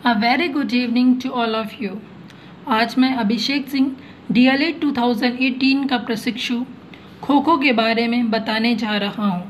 A very good evening to all of you. आज मैं Abhishek Singh DLED 2018 का प्रशिक्षु खो खो के बारे में बताने जा रहा हूँ।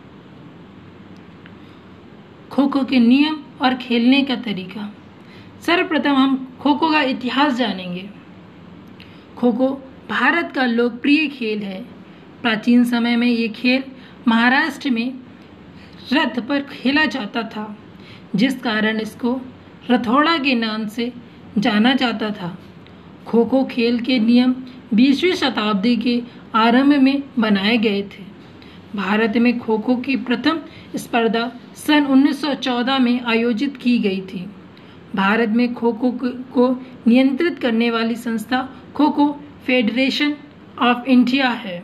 खो खो के नियम और खेलने का तरीका। सर्वप्रथम हम खो खो का इतिहास जानेंगे। खो खो भारत का लोकप्रिय खेल है। प्राचीन समय में ये खेल महाराष्ट्र में रथ पर खेला जाता था, जिस कारण इसको रथौड़ा के नाम से जाना जाता था। खो खो खेल के नियम 20वीं शताब्दी के आरंभ में बनाए गए थे। भारत में खो खो की प्रथम स्पर्धा सन 1914 में आयोजित की गई थी। भारत में खो खो को नियंत्रित करने वाली संस्था kho kho federation of India है।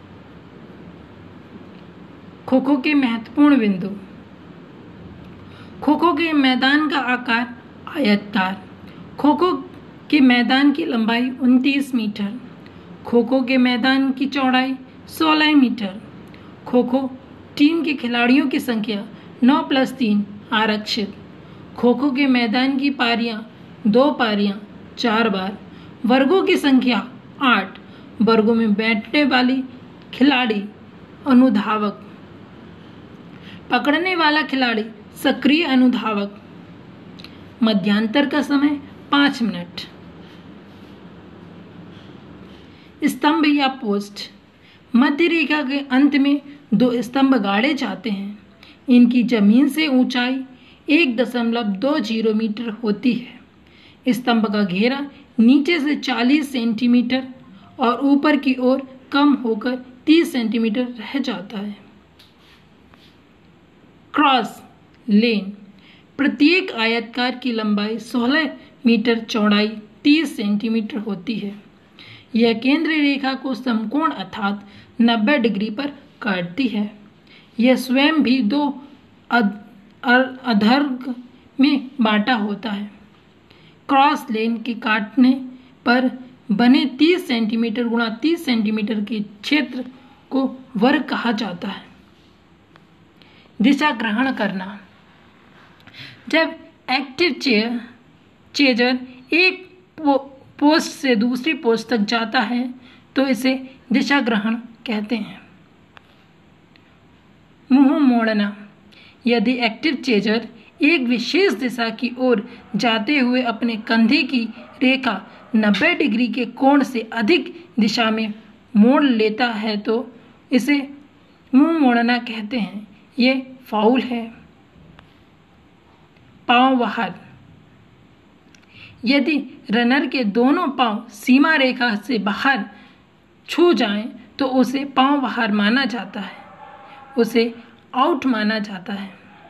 खो खो के महत्वपूर्ण बिंदु। खो खो के मैदान का आकार आयताकार। खो खो के मैदान की लंबाई 29 मीटर। खो खो के मैदान की चौड़ाई 16 मीटर। खो खो टीम के खिलाड़ियों की संख्या 9+3 आरक्षित। खो खो के मैदान की पारियां 2 पारियां 4 बार। वर्गों की संख्या 8। वर्गों में बैठने वाली खिलाड़ी अनुधावक। पकड़ने वाला खिलाड़ी सक्रिय अनुधावक। मध्यांतर का समय 5 मिनट। स्तंभ या पोस्ट। मध्य रेखा के अंत में 2 स्तंभ गाड़े जाते हैं। इनकी जमीन से ऊंचाई 1.20 मीटर होती है। स्तंभ का घेरा नीचे से 40 सेंटीमीटर और ऊपर की ओर कम होकर 30 सेंटीमीटर रह जाता है। Cross lane. प्रत्येक आयतकार की लंबाई 16 मीटर, चौड़ाई 30 सेंटीमीटर होती है। यह केंद्र रेखा को समकोण अर्थात 90 डिग्री पर काटती है। यह स्वयं भी 2 अर्धवर्ग में बांटा होता है। क्रॉस लेन के काटने पर बने 30 सेंटीमीटर गुणा 30 सेंटीमीटर के क्षेत्र को वर्ग कहा जाता है। दिशा ग्रहण करना। जब एक्टिव चेजर एक पोस्ट से दूसरी पोस्ट तक जाता है तो इसे दिशा ग्रहण कहते हैं। मुंह मोड़ना। यदि एक्टिव चेजर एक विशेष दिशा की ओर जाते हुए अपने कंधे की रेखा 90 डिग्री के कोण से अधिक दिशा में मोड़ लेता है तो इसे मुंह मोड़ना कहते हैं। ये फाउल है। पांव बाहर। यदि रनर के दोनों पांव सीमा रेखा से बाहर छू जाएं तो उसे पांव बाहर माना जाता है, उसे आउट माना जाता है।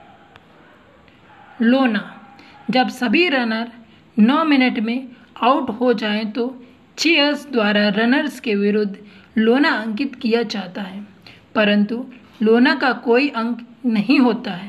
लोना। जब सभी रनर 9 मिनट में आउट हो जाएं तो चेयर्स द्वारा रनर्स के विरुद्ध लोना अंकित किया जाता है, परंतु लोना का कोई अंक नहीं होता है।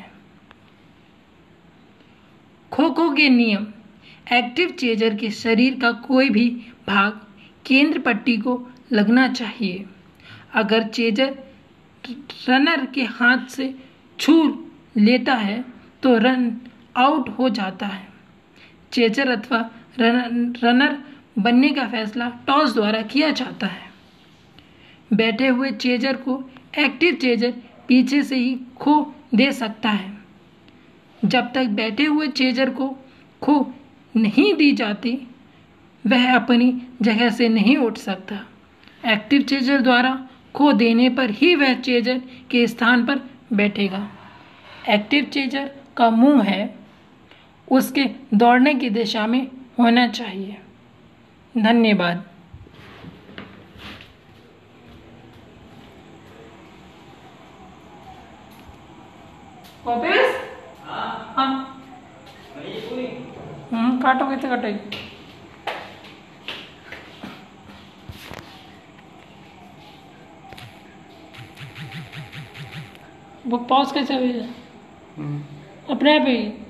खो खो के नियम। एक्टिव चेजर के शरीर का कोई भी भाग केंद्र पट्टी को लगना चाहिए। अगर चेजर रनर के हाथ से छू लेता है तो रन आउट हो जाता है। चेजर अथवा रनर बनने का फैसला टॉस द्वारा किया जाता है। बैठे हुए चेजर को एक्टिव चेजर पीछे से ही खो दे सकता है। जब तक बैठे हुए चेजर को खो नहीं दी जाती वह अपनी जगह से नहीं उठ सकता। एक्टिव चेजर द्वारा खो देने पर ही वह चेजर के स्थान पर बैठेगा। एक्टिव चेजर का मुंह है उसके दौड़ने की दिशा में होना चाहिए। धन्यवाद। वापस हाँ काटोगे तो कटेगी। वो पॉज कैसे हुई? अपने आप ही।